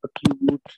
acute।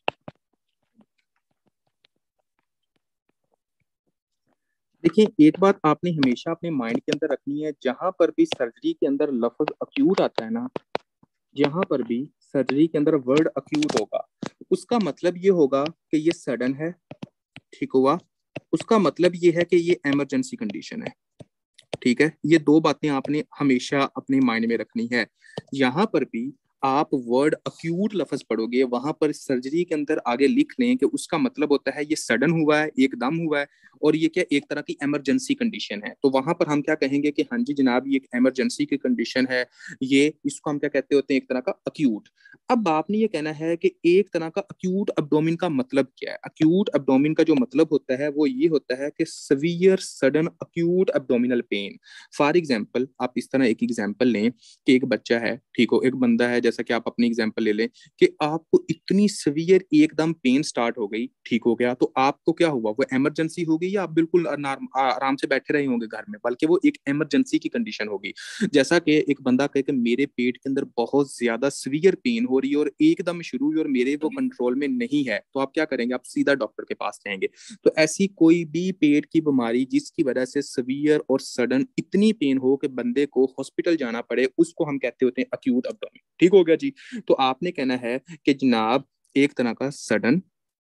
देखिए, एक बात आपने हमेशा अपने माइंड के अंदर रखनी है, जहां पर भी सर्जरी के अंदर लफ्ज अक्यूट आता है ना, जहां पर भी सर्जरी के अंदर वर्ड अक्यूट होगा, उसका मतलब ये होगा कि ये सडन है। ठीक हुआ? उसका मतलब ये है कि ये इमरजेंसी कंडीशन है। ठीक है, ये दो बातें आपने हमेशा अपने माइंड में रखनी है। यहाँ पर भी आप वर्ड अक्यूट लफ्ज पढ़ोगे, वहां पर सर्जरी के अंदर आगे लिख लें कि उसका मतलब होता है ये सडन हुआ है, एकदम हुआ है, और ये क्या एक तरह की इमरजेंसी कंडीशन है। तो वहां पर हम क्या कहेंगे कि हाँ जी जनाब, ये एक इमरजेंसी की कंडीशन है, ये इसको हम क्या कहते होते हैं, एक तरह का अक्यूट। अब आपने ये कहना है कि एक तरह का अक्यूट एब्डोमिन का मतलब क्या है। अक्यूट एब्डोमिन का जो मतलब होता है वो ये होता है कि severe sudden acute abdominal pain. For example, आप इस तरह एक एग्जाम्पल लें कि एक बच्चा है, ठीक हो, एक बंदा है, जैसा कि आप अपनी एग्जाम्पल ले लें कि आपको इतनी सवियर एकदम पेन स्टार्ट हो गई, ठीक हो गया, तो आपको क्या हुआ, वो इमरजेंसी हो गई या आप बिल्कुल आराम से बैठे रहे होंगे घर में, बल्कि वो एक इमरजेंसी की कंडीशन होगी। जैसा कि एक बंदा कहे कि मेरे पेट के अंदर बहुत ज्यादा सवियर पेन हो रही है और एकदम शुरू हुई और मेरे वो कंट्रोल में नहीं है, तो आप क्या करेंगे, आप सीधा डॉक्टर के पास जाएंगे। तो ऐसी कोई भी पेट की बीमारी जिसकी वजह से सवियर और सडन इतनी पेन हो कि बंदे को हॉस्पिटल जाना पड़े, उसको हम कहते होते हैं अक्यूट एब्डोमेन। ठीक हो गया जी? तो आपने कहना है कि जनाब एक तरह का सडन,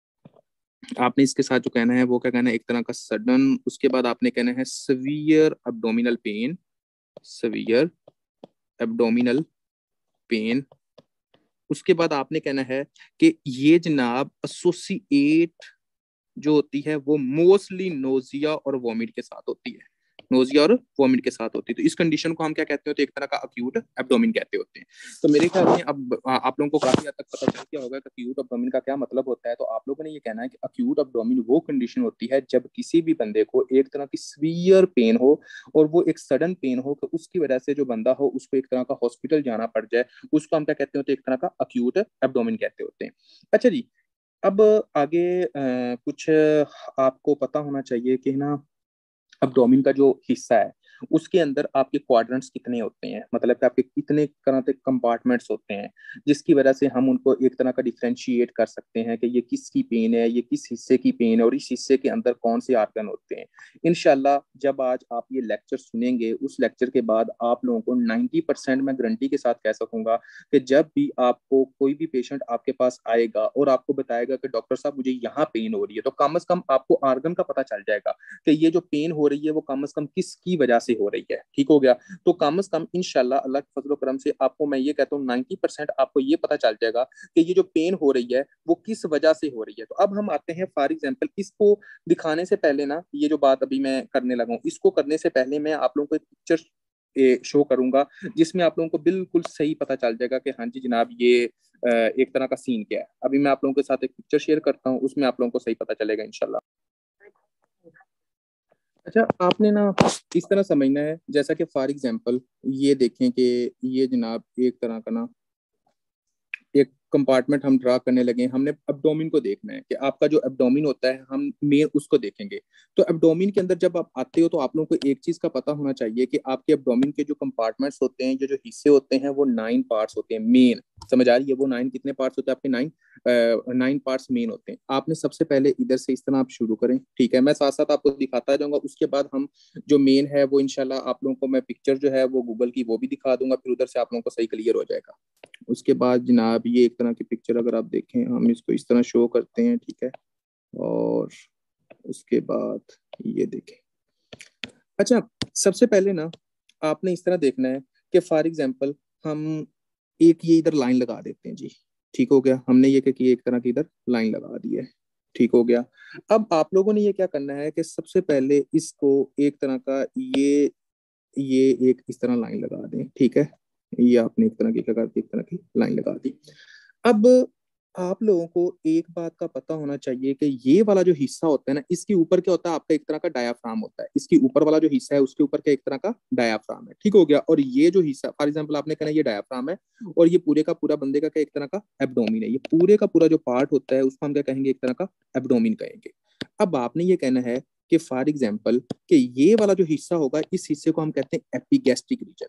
आपने इसके साथ जो कहना है वो क्या कहना है, एक तरह का सडन, उसके बाद आपने कहना है severe abdominal pain, severe abdominal pain. उसके बाद आपने कहना है कि ये जनाब एसोसिएट जो होती है वो मोस्टली नोजिया और वॉमिट के साथ होती है, नोजिया और वॉमिट के साथ होती है। तो इस कंडीशन को हम क्या कहते होते हैं, एक तरह का अक्यूट एब्डोमिन कहते होते हैं। तो मेरे ख्याल में अब आप लोगों को काफी हद तक पता चल गया होगा कि अक्यूट एब्डोमिन का क्या मतलब होता है। तो आप लोगों ने ये कहना है कि अक्यूट एब्डोमिन वो कंडीशन होती है जब किसी भी बंदे को एक तरह की सीवियर पेन हो और वो एक सडन पेन हो, कि उसकी वजह से जो बंदा हो उसको एक तरह का हॉस्पिटल जाना पड़ जाए, उसको हम क्या कहते होते हैं, एक तरह का अक्यूट एब्डोमिन कहते होते हैं। अच्छा जी, अब आगे कुछ आपको पता होना चाहिए कि ना, अब्डोमिन का जो हिस्सा है उसके अंदर आपके क्वाड्रेंट्स कितने होते हैं, मतलब कि आपके कितने तरह के कंपार्टमेंट्स होते हैं, जिसकी वजह से हम उनको एक तरह का डिफ्रेंशिएट कर सकते हैं कि ये किसकी पेन है, ये किस हिस्से की पेन है और इस हिस्से के अंदर कौन से आर्गन होते हैं। इनशाला जब आज आप ये लेक्चर सुनेंगे, उस लेक्चर के बाद आप लोगों को 90% मैं गारंटी के साथ कह सकूंगा कि जब भी आपको कोई भी पेशेंट आपके पास आएगा और आपको बताएगा कि डॉक्टर साहब मुझे यहाँ पेन हो रही है, तो कम से कम आपको आर्गन का पता चल जाएगा कि ये जो पेन हो रही है वो कम से कम किसकी वजह से हो रही है। ठीक हो गया? तो कम से कम इंशाल्लाह अल्लाह के फजल करम से आपको मैं ये कहता हूँ 90% आपको ये पता चल जाएगा कि ये जो पेन हो रही है वो किस वजह से हो रही है। तो अब हम आते हैं फॉर एग्जाम्पल, इसको दिखाने से पहले ना, ये जो बात अभी मैं करने लगा हूँ, इसको करने से पहले मैं आप लोगों को एक पिक्चर शो करूंगा जिसमें आप लोगों को बिल्कुल सही पता चल जाएगा कि हाँ जी जनाब ये एक तरह का सीन क्या है। अभी मैं आप लोगों के साथ एक पिक्चर शेयर करता हूँ, उसमें आप लोगों को सही पता चलेगा इंशाल्लाह। अच्छा, आपने ना इस तरह समझना है, जैसा कि फॉर एग्जांपल ये देखें कि ये जनाब एक तरह का ना एक कंपार्टमेंट हम ड्रा करने लगे। हमने एब्डोमिन को देखना है कि आपका जो एब्डोमिन होता है हम मेन उसको देखेंगे। तो एब्डोमिन के अंदर जब आप आते हो तो आप लोगों को एक चीज का पता होना चाहिए कि आपके एब्डोमिन के जो कंपार्टमेंट्स होते हैं, जो हिस्से होते हैं, वो 9 पार्ट्स होते हैं मेन। समझ आ रही है? वो 9 कितने पार्ट्स होते हैं आपके? 9 पार्ट्स मेन होते हैं। आपने सबसे पहले इधर से इस तरह आप शुरू करें, ठीक है? मैं साथ साथ आपको दिखाता जाऊंगा, उसके बाद हम जो मेन है वो इंशाल्लाह आप लोगों को मैं पिक्चर जो है वो गूगल की वो भी दिखा दूंगा, फिर उधर से आप लोगों को सही क्लियर हो जाएगा। उसके बाद जनाब ये एक तरह की पिक्चर अगर आप देखें, हम इसको इस तरह शो करते हैं, ठीक है? और उसके बाद ये देखें। अच्छा, सबसे पहले ना आपने इस तरह देखना है कि फॉर एग्जांपल हम एक ये इधर लाइन लगा देते हैं जी। ठीक हो गया? हमने ये क्या किया, एक तरह की इधर लाइन लगा दी है। ठीक हो गया? अब आप लोगों ने ये क्या करना है कि सबसे पहले इसको एक तरह का ये एक इस तरह लाइन लगा दें, ठीक है? ये आपने एक तरह की क्या कर दी, एक तरह की लाइन लगा दी। अब आप लोगों को एक बात का पता होना चाहिए कि ये वाला जो हिस्सा होता है ना, इसके ऊपर क्या होता है, आपका एक तरह का डायाफ्राम होता है। इसके ऊपर वाला जो हिस्सा है उसके ऊपर क्या एक तरह का डायाफ्राम है। ठीक हो गया? और ये जो हिस्सा फॉर एग्जाम्पल आपने कहना ये डायाफ्राम है और ये पूरे का पूरा बंदे का क्या एक तरह का एब्डोमिन है। ये पूरे का पूरा जो पार्ट होता है उसको हम क्या कहेंगे, एक तरह का एब्डोमिन कहेंगे। अब आपने ये कहना है कि फॉर एग्जाम्पल कि ये वाला जो हिस्सा होगा, इस हिस्से को हम कहते हैं एपिगैस्ट्रिक रीजन।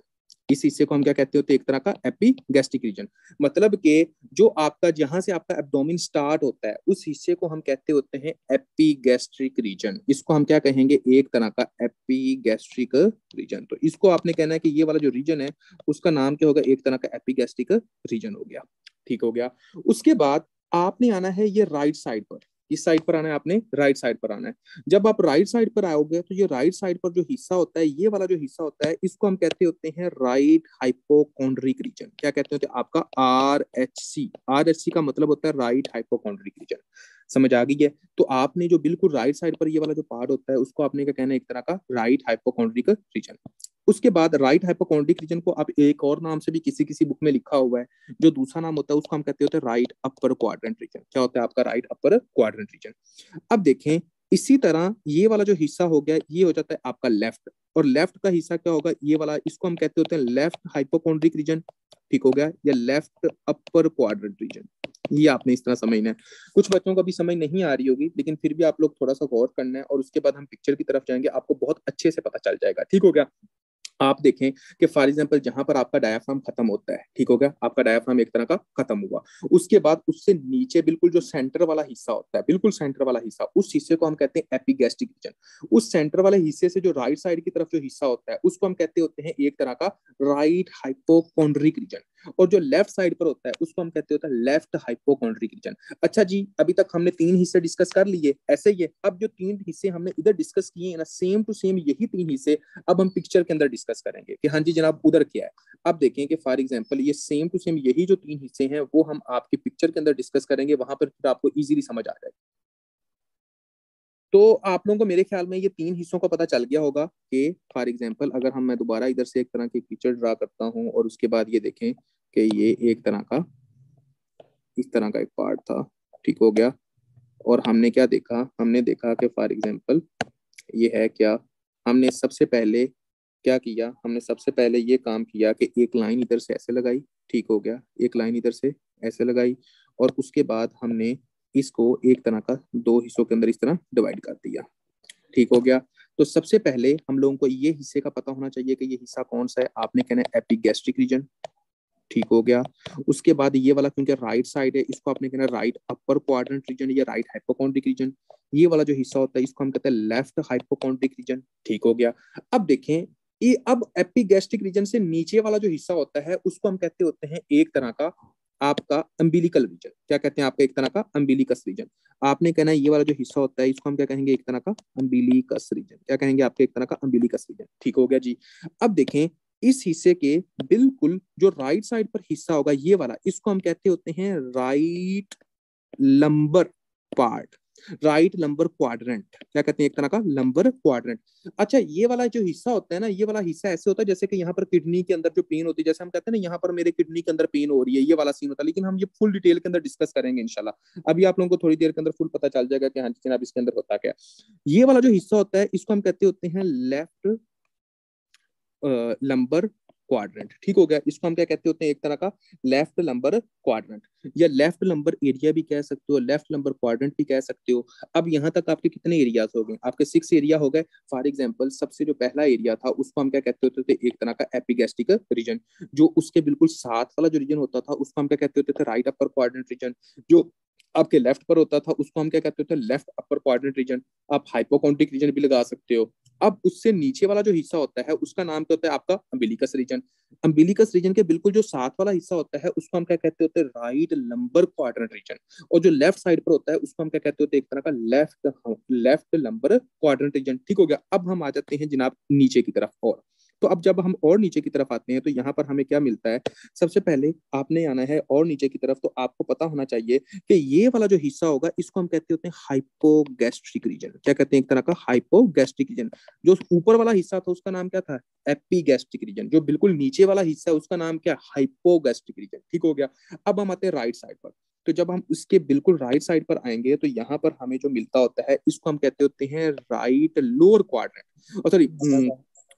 इस हिस्से को हम क्या कहते होते हैं, एक तरह का एपिगैस्ट्रिक रीजन। मतलब कि जो आपका जहां से आपका एब्डोमेन स्टार्ट होता है उस हिस्से को हम कहते होते हैं एपिगैस्ट्रिक रीजन। इसको हम क्या कहेंगे, एक तरह का एपिगैस्ट्रिक रीजन। तो इसको आपने कहना है कि ये वाला जो रीजन है उसका नाम क्या होगा, एक तरह का एपिगैस्ट्रिक रीजन हो गया। ठीक हो गया। उसके बाद आपने आना है ये राइट साइड पर। किस साइड पर आना है आपने, राइट साइड पर आना है। जब आप राइट साइड पर आओगे तो ये राइट साइड पर जो हिस्सा होता है, ये वाला जो हिस्सा होता है, इसको हम कहते होते हैं राइट हाइपोकॉन्ड्रिक रीजन। क्या कहते होते हैं, आपका RHC। RHC का मतलब होता है राइट हाइपोकॉन्ड्रिक रीजन। समझ आ गई है। तो आपने जो बिल्कुल राइट साइड पर ये वाला जो पार्ट होता है उसको आपने क्या कहना है, एक तरह का राइट हाइपोकॉन्ड्रिक रीजन। उसके बाद राइट हाइपोकॉन्ड्रिक रीजन को आप एक और नाम से भी किसी किसी बुक में लिखा हुआ है, जो दूसरा नाम होता है उसको हम कहते होते हैं राइट अपर क्वाड्रेंट रीजन। क्या होता है आपका राइट अपर क्वाड्रेंट रीजन। अब देखें, इसी तरह ये वाला जो हिस्सा हो गया ये हो जाता है आपका लेफ्ट, और लेफ्ट का हिस्सा क्या होगा, ये वाला, इसको हम कहते होते हैं लेफ्ट हाइपोकॉन्ड्रिक रीजन। ठीक हो गया, या लेफ्ट अपर क्वाड्रेंट रीजन। ये आपने इस तरह समझना है। कुछ बच्चों को भी समझ नहीं आ रही होगी, लेकिन फिर भी आप लोग थोड़ा सा गौर करना है, और उसके बाद हम पिक्चर की तरफ जाएंगे, आपको बहुत अच्छे से पता चल जाएगा। ठीक हो गया। आप देखें कि फॉर एग्जांपल जहां पर आपका डायाफ्राम खत्म होता है, ठीक हो गया, आपका डायाफ्राम एक तरह का खत्म हुआ, उसके बाद उससे नीचे बिल्कुल जो सेंटर वाला हिस्सा होता है, बिल्कुल सेंटर वाला हिस्सा, उस हिस्से को हम कहते हैं एपिगैस्ट्रिक रीजन। उस सेंटर वाले हिस्से से जो राइट साइड की तरफ जो हिस्सा होता है उसको हम कहते होते हैं एक तरह का राइट हाइपोकॉन्ड्रिक रीजन। और जो लेफ्ट साइड पर होता है उसको हम कहते होते हैं लेफ्ट हाइपोकॉन्ड्रिक रीजन। अच्छा जी, अभी तक हमने 3 हिस्से डिस्कस कर लिए, ऐसे ही है। अब जो 3 हिस्से हमने इधर डिस्कस किए ना, सेम टू सेम यही 3 हिस्से अब हम पिक्चर के अंदर डिस्कस करेंगे कि हाँ जी जनाब उधर क्या है। अब देखें कि फॉर एग्जांपल ये सेम टू सेम यही जो 3 हिस्से हैं वो हम आपके पिक्चर के अंदर डिस्कस करेंगे, वहां पर फिर आपको इजीली समझ आ जाएगा। तो आप लोगों को मेरे ख्याल में ये 3 हिस्सों का पता चल गया होगा कि फॉर एग्जांपल अगर हम, मैं दोबारा इधर से एक तरह की पिक्चर ड्रा करता हूँ, और उसके बाद ये देखें कि ये एक तरह का, इस तरह का एक पार्ट था। ठीक हो गया। और हमने क्या देखा, हमने देखा कि फॉर एग्जांपल ये है क्या, हमने सबसे पहले क्या किया, हमने सबसे पहले ये काम किया कि एक लाइन इधर से ऐसे लगाई। ठीक हो गया, एक लाइन इधर से ऐसे लगाई, और उसके बाद हमने इसको एक तरह का 2 हिस्सों के अंदर इस तरह डिवाइड कर दिया। ठीक हो गया। तो सबसे पहले हम लोगों को ये हिस्से का पता होना चाहिए कि ये हिस्सा कौन सा है, आपने कहना है एपिगैस्ट्रिक रीजन। ठीक हो गया। उसके बाद ये वाला क्योंकि राइट साइड है, इसको आपने कहना राइट अपर क्वाड्रेंट रीजन या राइट हाइपोकॉन्ड्रिक रीजन। ये वाला जो हिस्सा होता है इसको हम कहते हैं लेफ्ट हाइपोकॉन्ड्रिक रीजन। ठीक हो गया। अब देखें, ये अब एपिगैस्ट्रिक रीजन से नीचे वाला जो हिस्सा होता है उसको हम कहते होते हैं एक तरह का आपका अम्बिलिकल रीजन। क्या कहते हैं आपका, एक तरह का अम्बिलिकस रीजन। आपने कहना है ये वाला जो हिस्सा होता है इसको हम क्या कहेंगे, एक तरह का अम्बिलिकस रीजन। क्या कहेंगे आपके, एक तरह का अम्बिलिकस रीजन। ठीक हो गया जी। अब देखें, इस हिस्से के बिल्कुल जो राइट साइड पर हिस्सा होगा ये वाला, इसको हम कहते होते हैं right lumbar part, right lumbar quadrant. क्या कहते हैं, एक तरह का लंबर क्वाड्रेंट। अच्छा, ये वाला जो हिस्सा होता है ना, ये वाला हिस्सा ऐसे होता है जैसे कि यहाँ पर किडनी के अंदर जो पेन होती है, जैसे हम कहते हैं ना यहाँ पर मेरे किडनी के अंदर पेन हो रही है, ये वाला सीन होता है। लेकिन हम ये फुल डिटेल के अंदर डिस्कस करेंगे इंशाल्लाह। अभी आप लोगों को थोड़ी देर के अंदर फुल पता चल जाएगा कि हाँ जनाब इसके अंदर होता क्या। ये वाला जो हिस्सा होता है इसको हम कहते होते हैं लेफ्ट लंबर क्वाड्रेंट। ठीक हो गया। इसको हम क्या कहते होते हैं, एक तरह का लेफ्ट लंबर क्वाड्रेंट, या लेफ्ट लंबर एरिया भी कह सकते हो, लेफ्ट लंबर क्वाड्रेंट भी कह सकते हो। अब यहाँ तक आपके कितने एरियाज हो गए, आपके 6 एरिया हो गए। फॉर एग्जांपल सबसे जो पहला एरिया था उसको हम क्या कहते होते थे, एक तरह का एपिगैस्ट्रिक रीजन। जो उसके बिल्कुल साथ वाला जो रीजन होता था उसको हम क्या कहते होते थे, राइट अपर क्वाड्रेंट रीजन। जो आपके लेफ्ट पर होता था उसको हम क्या कहते होते हैं, लेफ्ट अपर क्वाड्रेंट रीजन। आप हाइपोकॉन्ड्रिक रीजन भी लगा सकते हो। अब उससे नीचे वाला जो हिस्सा होता है उसका नाम क्या होता है, आपका अम्बिलिकस रीजन। अम्बिलिकस रीजन के बिल्कुल जो साथ वाला हिस्सा होता है उसको हम क्या कहते होते हैं, राइट लंबर क्वाड्रेंट रीजन। और जो लेफ्ट साइड पर होता है उसको हम क्या कहते होते हैं, एक तरह का लेफ्ट लंबर क्वाड्रेंट रीजन। ठीक हो गया। अब हम आ जाते हैं जनाब नीचे की तरफ। और तो अब जब हम और नीचे की तरफ आते हैं तो यहाँ पर हमें क्या मिलता है, सबसे पहले आपने आना है और नीचे की तरफ, तो आपको पता होना चाहिए कि ये वाला जो हिस्सा होगा इसको हम कहते होते हैं हाइपोगैस्ट्रिक रीजन। क्या कहते हैं, एक तरह का हाइपोगैस्ट्रिक रीजन। जो ऊपर वाला हिस्सा था उसका नाम क्या था, एपिगैस्ट्रिक रीजन। जो बिल्कुल नीचे वाला हिस्सा है उसका नाम क्या, हाइपोगैस्ट्रिक रीजन। ठीक हो गया। अब हम आते हैं राइट साइड पर। तो जब हम उसके बिल्कुल राइट साइड पर आएंगे तो यहाँ पर हमें जो मिलता होता है इसको हम कहते होते हैं right lower quadrant, sorry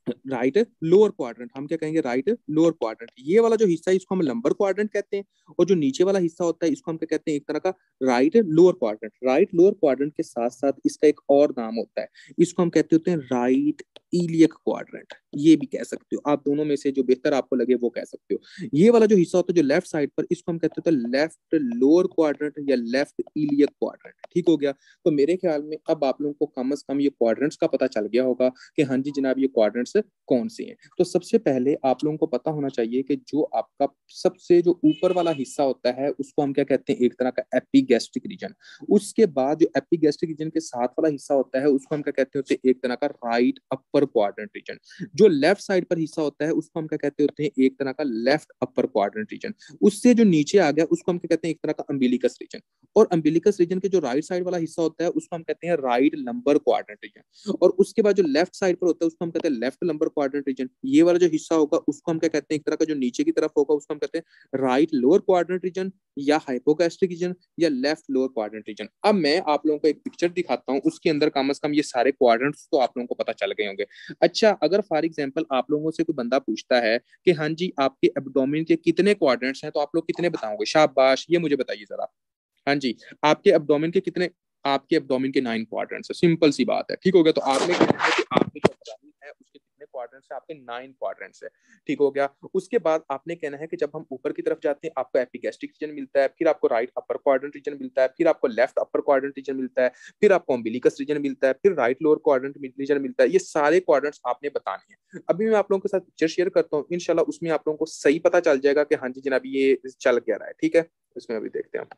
right lower quadrant, हम क्या कहेंगे, राइट लोअर क्वाड्रेंट। ये वाला जो हिस्सा है इसको हम लंबर क्वाड्रेंट कहते हैं, और जो नीचे वाला हिस्सा होता है इसको हम क्या कहते हैं, एक तरह का right lower quadrant. Right lower quadrant के साथ साथ इसका एक और नाम होता है, इसको हम कहते होते हैं राइट इलियक क्वाड्रेंट, ये भी कह सकते हो आप, दोनों में से जो बेहतर आपको लगे वो कह सकते हो। ये वाला जो हिस्सा होता है जो लेफ्ट साइड पर, इसको हम कहते हैं लेफ्ट लोअर क्वाड्रेंट या लेफ्ट इलियक क्वाड्रेंट। ठीक हो गया। तो मेरे ख्याल में अब आप लोगों को कम से कम ये क्वाड्रेंट्स का पता चल गया होगा कि हाँ जी जनाब ये क्वाड्रेंट्स कौन से हैं। तो सबसे पहले आप लोगों को पता होना चाहिए कि जो आपका सबसे जो ऊपर वाला हिस्सा होता है उसको हम क्या कहते हैं, एक तरह का एपिगैस्ट्रिक रीजन। उसके बाद जो एपिगैस्ट्रिक रीजन के साथ वाला हिस्सा होता है उसको हम क्या कहते होते हैं, एक तरह का राइट अपर क्वाड्रेंट रीजन। जो लेफ्ट साइड पर हिस्सा होता है उसको हम क्या कहते होते हैं, एक तरह का लेफ्ट अपर क्वाड्रेंट रीजन। उससे जो नीचे आ गया उसको हम क्या कहते हैं, एक तरह का अम्बिलिकस रीजन। और अम्बिलिकस रीजन के जो राइट साइड वाला हिस्सा होता है उसको हम कहते हैं राइट लंबर क्वाड्रेंट रीजन। और उसके बाद जो लेफ्ट साइड पर होता है उसको हम कहते हैं लेफ्ट लंबर क्वाड्रेंट रीजन। ये वाला जो हिस्सा होगा उसको हम क्या कहते हैं, एक तरह का जो नीचे की तरफ होगा उसको हम कहते हैं राइट लोअर क्वाड्रेंट रीजन, या हाइपोगैस्ट्रिक रीजन, या लेफ्ट लोअर क्वाड्रेंट रीजन। अब मैं आप लोगों को एक पिक्चर दिखाता हूँ, उसके अंदर कम से कम ये सारे क्वाड्रेंट्स तो आप लोगों को पता चल गए होंगे। अच्छा, अगर फॉर एग्जाम्पल आप लोगों से कोई बंदा पूछता है कि हाँ जी आपके एब्डोमेन के कितने क्वाड्रेंट्स हैं, तो आप लोग कितने बताओगे? शाबाश, ये मुझे बताइए जरा। हाँ जी, आपके एब्डोमेन के कितने, आपके एब्डोमेन के 9 क्वाड्रेंट्स है। सिंपल सी बात है। ठीक हो गया। तो आपने कहना है कि आपके जो एब्डोमेन है उसके कितने क्वाड्रेंट्स है, आपके 9 क्वाड्रेंट्स है। ठीक हो गया। उसके बाद आपने कहना है कि जब हम ऊपर की तरफ जाते हैं आपको एपिगैस्ट्रिक रीजन मिलता है, फिर आपको राइट अपर क्वाड्रेंट रीजन मिलता है, फिर आपको लेफ्ट अपर क्वाड्रेंट रीजन मिलता है, फिर आपको अम्बिलिकस रीजन मिलता है, फिर राइट लोअर क्वाड्रेंट रीजन मिलता है। ये सारे क्वाड्रेंट्स आपने बताने हैं। अभी मैं आप लोगों के साथ पिक्चर शेयर करता हूँ, इंशाल्लाह उसमें आप लोगों को सही पता चल जाएगा कि हाँ जी जनाब ये चल क्या रहा है। ठीक है, इसमें अभी देखते हैं।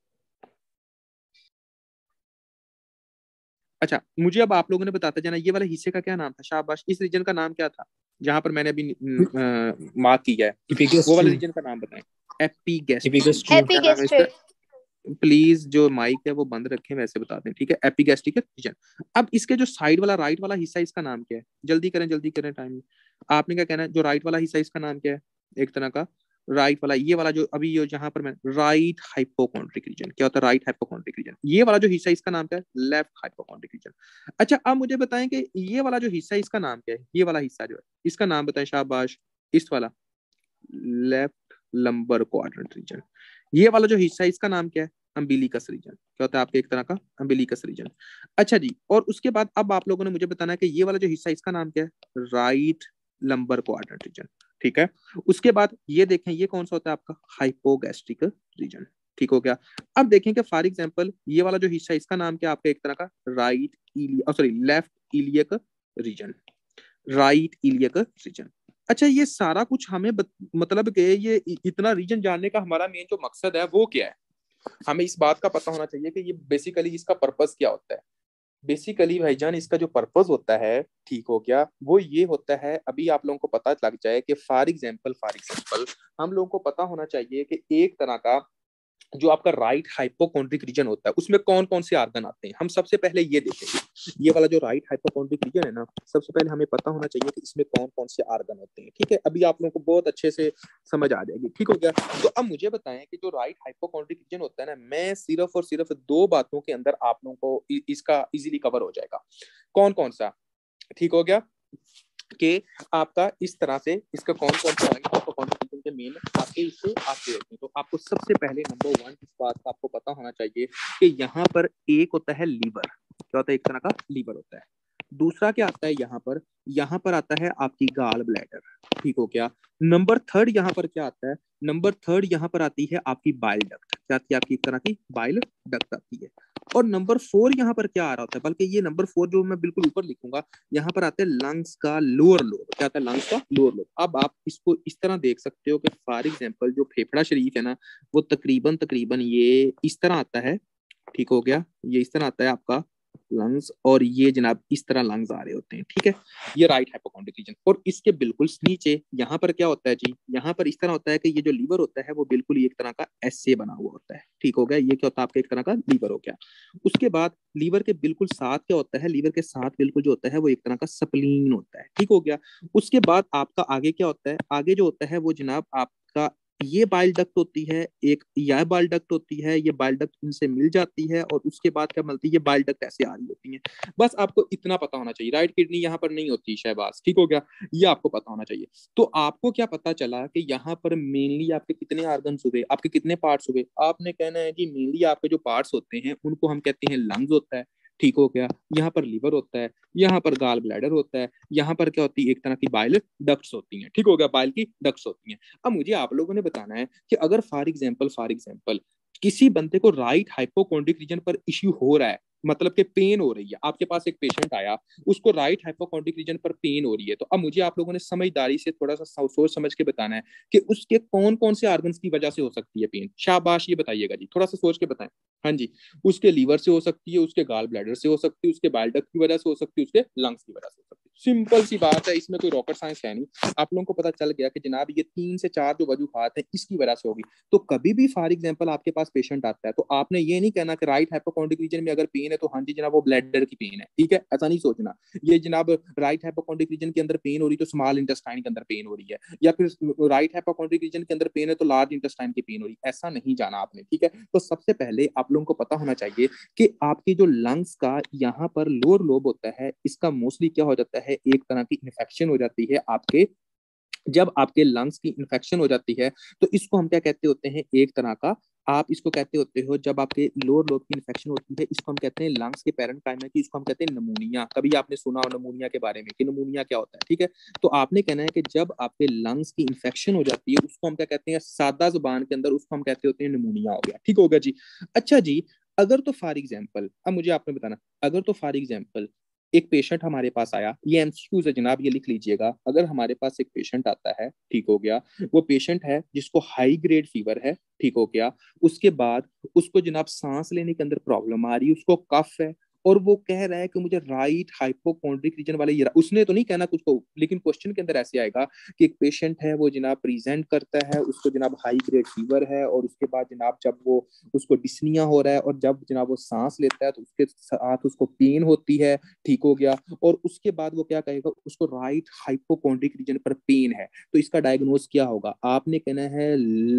अच्छा, मुझे अब आप लोगों ने बताते जाना ये वाले हिस्से का क्या नाम था? शाबाश, इस रीजन का नाम क्या था जहां पर मैंने अभी मार्क किया है? वो वाले एपिगेस्ट्री। रीजन का नाम बताएं। एपिगैस्ट्रिक। एपिगेस्ट्री। क्या नाम है इसका? प्लीज जो माइक है वो बंद रखें, वैसे बता दें। ठीक है, एपिगैस्ट्रिक रीजन। अब इसके जो साइड वाला राइट वाला हिस्सा इसका नाम क्या है? जल्दी करें टाइम। आपने क्या कहना है, जो राइट वाला हिस्सा इसका नाम क्या है? एक तरह का राइट वाला, ये वाला जो अभी ये जहां पर मैं, राइट हाइपोकॉन्ड्रिक रीजन। क्या होता है राइट हाइपोकॉन्ड्रिक रीजन? ये वाला जो हिस्सा इसका नाम क्या है? Left hypochondriac region. अच्छा, अब मुझे बताएं कि ये वाला जो हिस्सा इसका नाम क्या है? ये वाला हिस्सा जो है इसका नाम बताएं। शाबाश, इस वाला लेफ्ट लंबर क्वाड्रेंट रीजन। ये वाला जो हिस्सा है इसका नाम क्या है? Umbilicus region. क्या होता है आपके, एक तरह का अम्बिलिकस रीजन। अच्छा जी, और उसके बाद अब आप लोगों ने मुझे बताना है कि ये वाला जो हिस्सा इसका नाम क्या है? Right lumbar quadrant region. ठीक है। उसके बाद ये देखें, ये कौन सा होता है आपका? Hypogastric region. ठीक हो गया। अब देखें कि फॉर एग्जांपल ये वाला जो हिस्सा इसका नाम क्या है आपका? एक तरह का right iliac, sorry left iliac region. Right iliac region. अच्छा, ये सारा कुछ हमें मतलब कि ये इतना रीजन जानने का हमारा मेन जो मकसद है वो क्या है? हमें इस बात का पता होना चाहिए कि ये बेसिकली इसका पर्पस क्या होता है। बेसिकली भाईजान इसका जो पर्पस होता है, ठीक हो गया, वो ये होता है, अभी आप लोगों को पता लग जाए कि फॉर एग्जाम्पल हम लोगों को पता होना चाहिए कि एक तरह का जो आपका राइट हाइपोकॉन्ड्रिक रीजन होता है उसमें कौन कौन से आर्गन आते हैं। हम सबसे पहले ये देखेंगे, ये वाला जो राइट हाइपोकॉन्ड्रिक रीजन है ना, सबसे पहले हमें पता होना चाहिए कि इसमें कौन कौन से आर्गन होते हैं। ठीक है, अभी आप लोगों को बहुत अच्छे से समझ आ जाएगी। ठीक हो गया। तो अब मुझे बताएं कि जो राइट हाइपोकॉन्ड्रिक रीजन होता है ना, मैं सिर्फ और सिर्फ 2 बातों के अंदर आप लोगों को इसका इजीली कवर हो जाएगा। कौन कौन सा? ठीक हो गया कि आपका इस तरह से इसका कौन कौन सा कॉन्ट्रीब्यूशन के मेन आपके इससे आते रहते हैं। तो आपको सबसे पहले नंबर 1 इस बात का आपको पता होना चाहिए कि यहाँ पर एक होता है लीवर। क्या होता है? एक तरह का लीवर होता है। दूसरा क्या आता है यहाँ पर आता है आपकी गाल ब्लैडर। ठीक हो गया। नंबर 3 यहाँ पर क्या आता है? नंबर 3 यहाँ पर आती है आपकी बाइल डक्ट। क्या आती है आपकी? एक तरह की बाइल डक्ट आती है। और नंबर 4 यहाँ पर क्या आ रहा होता है, बल्कि ये नंबर 4 जो मैं बिल्कुल ऊपर लिखूंगा, यहाँ पर आता है लंग्स का लोअर लोब। क्या आता है? लंग्स का लोअर लोब। अब आप इसको इस तरह देख सकते हो कि फॉर एग्जांपल जो फेफड़ा शरीफ है ना, वो तकरीबन तकरीबन ये इस तरह आता है। ठीक हो गया। ये इस तरह आता है आपका लंग्स, और ये जनाब इस तरह लंग्स आ रहे होते हैं। ठीक है, ये राइट हाइपोकॉन्ड्रिक रीजन। और इसके बिल्कुल नीचे यहाँ पर क्या होता है जी? यहाँ पर इस तरह होता है कि ये जो लीवर होता है वो बिल्कुल एक तरह का ऐसे बना हुआ होता है। ठीक हो गया। ये क्या होता है आपका? एक तरह का लीवर हो गया। उसके बाद लीवर के बिल्कुल साथ क्या होता है? लीवर के साथ बिल्कुल जो होता है वो एक तरह का स्प्लीन होता है। ठीक हो गया। उसके बाद आपका आगे क्या होता है? आगे जो होता है वो जनाब आपका ये बाइल डक्ट होती है, एक यह बाइल डक्ट होती है, ये बाइल डक्ट इनसे मिल जाती है और उसके बाद क्या मिलती है, ये बाइल डक्ट ऐसे आ रही होती है। बस आपको इतना पता होना चाहिए। राइट किडनी यहाँ पर नहीं होती शहबाज, ठीक हो गया, ये आपको पता होना चाहिए। तो आपको क्या पता चला कि यहाँ पर मेनली आपके कितने ऑर्गन्स हुए, आपके कितने पार्ट्स हुए? आपने कहना है कि मेनली आपके जो पार्ट्स होते हैं उनको हम कहते हैं लंग्स होता है, ठीक हो गया, यहाँ पर लीवर होता है, यहाँ पर गाल ब्लैडर होता है, यहाँ पर क्या होती है, एक तरह की बाइल डक्ट्स होती हैं, ठीक हो गया, बाइल की डक्ट्स होती हैं। अब मुझे आप लोगों ने बताना है कि अगर फॉर एग्जाम्पल किसी बंदे को राइट हाइपोकॉन्ड्रिक रीजन पर इश्यू हो रहा है, मतलब कि पेन हो रही है, आपके पास एक पेशेंट आया, उसको राइट हाइपोकॉन्ड्रिक रीजन पर पेन हो रही है, तो अब मुझे आप लोगों ने समझदारी से थोड़ा सा सोच समझ के बताना है कि उसके कौन कौन से ऑर्गन्स की वजह से हो सकती है पेन। शाबाश, ये बताइएगा जी, थोड़ा सा सोच के बताएं। हाँ जी, उसके लीवर से हो सकती है, उसके गाल ब्लैडर से हो सकती है, उसके बाइल डक्ट की वजह से हो सकती है, उसके लंग्स की वजह से हो सकती है। सिंपल सी बात है, इसमें कोई रॉकेट साइंस है नहीं। आप लोगों को पता चल गया कि जनाब ये 3 से 4 जो वजूहात है इसकी वजह से होगी। तो कभी भी फॉर एग्जाम्पल आपके पास पेशेंट आता है तो आपने ये नहीं कहना कि राइट हाइपोकॉन्ड्रिक रीजन में अगर पेन है तो हाँ जी जनाब वो ब्लैडर की पेन है, ठीक है, ऐसा नहीं सोचना। ये जनाब राइट हाइपोकॉन्ड्रिक रीजन के अंदर पेन हो रही तो स्मॉल इंटेस्टाइन के अंदर पेन हो रही है, या फिर राइट हाइपोकॉन्ड्रिक रीजन के अंदर पेन है तो लार्ज इंटेस्टाइन की पेन हो रही है, ऐसा नहीं जाना आपने, ठीक है। तो सबसे पहले आप लोगों को पता होना चाहिए कि आपकी जो लंग्स का यहाँ पर लोअर लोब होता है, इसका मोस्टली क्या हो जाता है, एक तरह की इन्फेक्शन हो जाती है आपके। जब आपके लंग्स की इन्फेक्शन हो जाती है तो इसको हम क्या कहते होते हैं, एक तरह का, आप इसको कहते होते हो, जब आपके लोअर लोब की इन्फेक्शन होती है इसको हम कहते हैं लंग्स के पैरेन्काइमा की, इसको हम कहते हैं नमूनिया। कभी आपने सुना हो नमूनिया के बारे में कि नमूनिया क्या होता है, ठीक है। तो आपने कहना है कि जब आपके लंग्स की इन्फेक्शन हो जाती है उसको हम क्या कहते हैं, सादा जुबान के अंदर उसको हम कहते होते हैं नमूनिया हो गया, ठीक होगा जी। अच्छा जी, अगर तो फॉर एग्जाम्पल, अब मुझे आपने बताना, अगर तो फॉर एग्जाम्पल एक पेशेंट हमारे पास आया, ये एमसीक्यूज है जनाब, ये लिख लीजिएगा। अगर हमारे पास एक पेशेंट आता है, ठीक हो गया, वो पेशेंट है जिसको हाई ग्रेड फीवर है, ठीक हो गया, उसके बाद उसको जनाब सांस लेने के अंदर प्रॉब्लम आ रही है, उसको कफ है, और वो कह रहा है कि मुझे राइट हाइपोकॉन्ड्रिक रीजन वाले ये, उसने तो नहीं कहना कुछ को, लेकिन क्वेश्चन के अंदर ऐसे आएगा कि एक पेशेंट है वो जनाब प्रेजेंट करता है, उसको जनाब हाई ग्रेड फीवर है, और उसके बाद जनाब जब वो, उसको डिस्निया हो रहा है, और जब जनाब वो सांस लेता है तो उसके साथ उसको पेन होती है, ठीक हो गया, और उसके बाद वो क्या कहेगा, उसको राइट हाइपोकॉन्ड्रिक रीजन पर पेन है, तो इसका डायग्नोज क्या होगा? आपने कहना है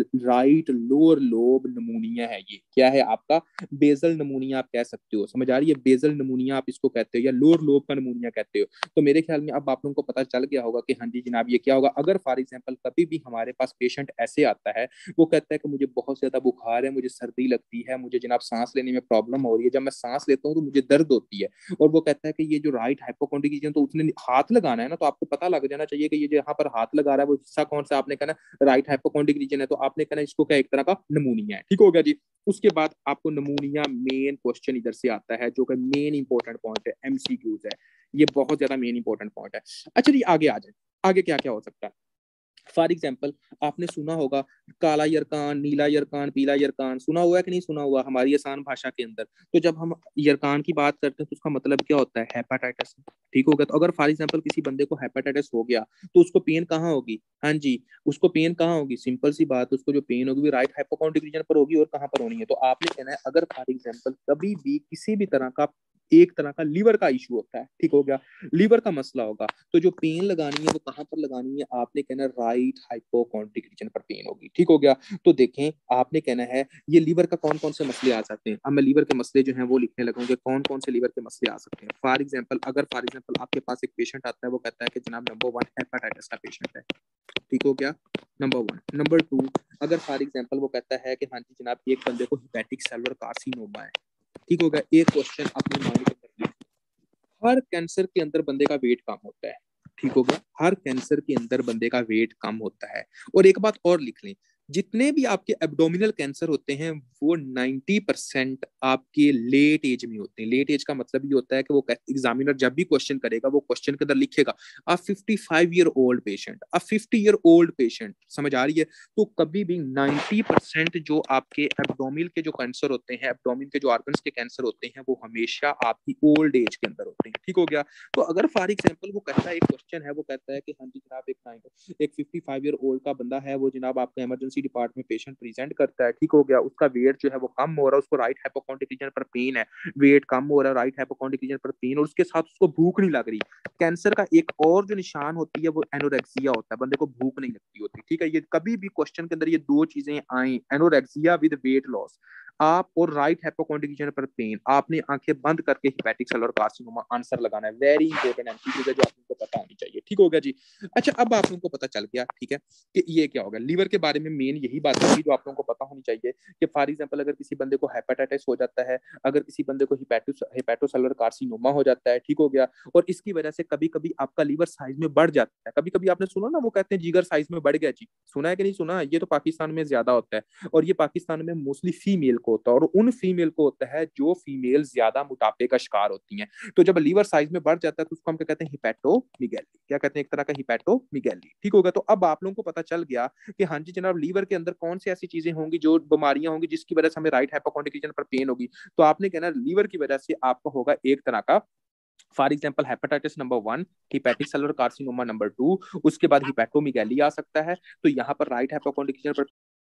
राइट लोअर लोब नमूनिया है, ये क्या है आपका, बेजल नमूनिया आप कह सकते हो, समझ आ रही है, बेजल नमूनिया आप इसको कहते हो, या लोअर लोब का नमूनिया कहते हो। तो मेरे ख्याल में अब आप लोगों को पता चल गया होगा कि हाँ जी जनाब ये क्या होगा। अगर फॉर एग्जाम्पल कभी भी हमारे पास पेशेंट ऐसे आता है, वो कहता है कि मुझे बहुत ज्यादा बुखार है, मुझे सर्दी लगती है, मुझे जनाब सांस लेने में प्रॉब्लम हो रही है, जब मैं सांस लेता हूँ तो मुझे दर्द होती है, और वो कहता है कि ये जो राइट हाइपोकॉन्ड्रिक रीजन, तो उसने हाथ लगाना है ना, तो आपको पता लग जाना चाहिए कि ये जो यहाँ पर हाथ लगा रहा है वो हिस्सा कौन सा, आपने कहना राइट हाइपोकॉन्ड्रिक रीजन है, तो आपने कहना इसको क्या, एक तरह का नमूनिया है, ठीक हो गया जी। उसके बाद आपको नमूनिया मेन क्वेश्चन इधर से आता है, जो कि मेन इंपॉर्टेंट पॉइंट है, एमसीक्यूज है, ये बहुत ज्यादा मेन इंपॉर्टेंट पॉइंट है। अच्छा जी आगे आ जाए, आगे क्या क्या हो सकता है। फॉर एग्जाम्पल आपने सुना होगा काला यरकान, नीला यरकान, पीला यरकान, सुना हुआ है कि नहीं सुना हुआ हमारी आसान भाषा के अंदर। तो जब हम यरकान की बात करते हैं तो उसका मतलब क्या होता है, हेपेटाइटिस, ठीक हो गया। तो अगर फॉर एग्जाम्पल किसी बंदे को हेपेटाइटिस हो गया तो उसको पेन कहाँ होगी, हाँ जी, उसको पेन कहाँ होगी, सिंपल सी बात, उसको जो पेन होगी राइट हाइपोकॉन्ड्रिक रीजन पर होगी, और कहाँ पर होनी है, तो आपने कहना है अगर फॉर एग्जाम्पल कभी भी किसी भी तरह का, एक तरह का लीवर का इशू होता है, ठीक हो गया, लीवर का मसला होगा, तो जो पेन लगानी है वो कहाँ पर लगानी है, आपने कहना राइट हाइपोकॉन्ड्रिक रीजन पर पेन होगी, ठीक हो गया। तो देखें आपने कहना है ये लीवर का कौन कौन से मसले आ सकते हैं। अब मैं लीवर के मसले जो हैं वो लिखने लगूंगे, कौन कौन से लीवर के मसले आ सकते हैं। फॉर एग्जाम्पल अगर फॉर एग्जाम्पल आपके पास एक पेशेंट आता है, वो कहता है कि जनाब नंबर 1 हेपेटाइटिस का पेशेंट है, ठीक हो गया, नंबर 1। नंबर 2, अगर फॉर एग्जाम्पल वो कहता है कि हाँ जी जनाब एक बंदे को हिपैटिक सेलुलर कार्सिनोमा है, ठीक हो गया। एक क्वेश्चन अपने माइंड के अंदर, हर कैंसर के अंदर बंदे का वेट कम होता है, ठीक हो गया, हर कैंसर के अंदर बंदे का वेट कम होता है। और एक बात और लिख लें, जितने भी आपके एब्डोमिनल कैंसर होते हैं वो 90% आपके लेट एज में होते हैं। लेट एज का मतलब ये होता है कि वो एग्जामिनर जब भी क्वेश्चन करेगा वो क्वेश्चन के अंदर लिखेगा a 55 year old patient, a 50 year old patient, समझ आ रही है। तो कभी भी 90% जो आपके एब्डोमिन के जो कैंसर होते हैं, एब्डोमिन के जो ऑर्गन्स के कैंसर होते हैं, वो हमेशा आपकी ओल्ड एज के अंदर होते हैं, ठीक हो गया। तो अगर फॉर एग्जाम्पल वो कहता है, एक क्वेश्चन है, वो कहता है कि हाँ जी जनाब एक 55 ईयर ओल्ड का बंदा है, वो जनाब आपका इमरजेंसी इमरजेंसी डिपार्टमेंट में पेशेंट प्रेजेंट करता है, ठीक हो गया, उसका वेट जो है वो कम हो रहा है, उसको राइट हाइपोकॉन्ड्रिक रीजन पर पेन है, वेट कम हो रहा है, राइट हाइपोकॉन्ड्रिक रीजन पर पेन, और उसके साथ उसको भूख नहीं लग रही। कैंसर का एक और जो निशान होती है वो एनोरेक्सिया होता है, बंदे को भूख नहीं लगती होती, ठीक है। ये कभी भी क्वेश्चन के अंदर ये दो चीजें आई, एनोरेक्सिया विद वेट लॉस, आप और राइट हाइपोकॉन्ड्रिक रीजन पर पेन, आपने आंखें बंद करके हेपेटिक सेलुलर कार्सिनोमा आंसर लगाना है। वेरी इंपॉर्टेंट एमसीक्यू है जो आपको पता होनी चाहिए, ठीक हो गया जी। अच्छा, अब आप लोगों को पता चल गया, ठीक है, कि ये क्या होगा। लीवर के बारे में मेन यही बात होगी जो आप लोगों को पता होनी चाहिए कि फॉर एग्जांपल अगर किसी बंदे को हेपेटाइटिस हो जाता है, अगर किसी बंदे को हेपेटोसेलुलर कार्सिनोमा हो जाता है, ठीक हो गया, और इसकी वजह से कभी कभी आपका लीवर साइज में बढ़ जाता है। कभी कभी आपने सुना ना, वो कहते हैं जिगर साइज में बढ़ गया जी, सुना है कि नहीं सुना? ये तो पाकिस्तान में ज्यादा होता है, और ये पाकिस्तान में मोस्टली फीमेल को होता है, और उन फीमेल को होता है जो फीमेल ज्यादा मोटापे का शिकार होती हैं। तो जब लीवर साइज में बढ़ जाता है तो उसको हम क्या कहते हैं, हिपैटोमीगैली, क्या कहते हैं, एक तरह का हिपैटोमीगैली, ठीक होगा। तो अब आप लोगों को पता चल गया कि हाँ जी जनाब, लीवर के अंदर कौन सी ऐसी चीजें होंगी, जो बीमारियां होंगी जिसकी वजह से हमें राइट हाइपोकॉन्ड्रिक रीजन पर पेन होगी। तो आपने कहना लीवर की वजह से आपका होगा एक तरह का, for example hepatitis number 1, hepatic cellular carcinoma number 2, उसके बाद हिपैटोमीगैली आ सकता है। तो यहाँ पर राइट हाइपोकॉन्ड्रिक रीजन पर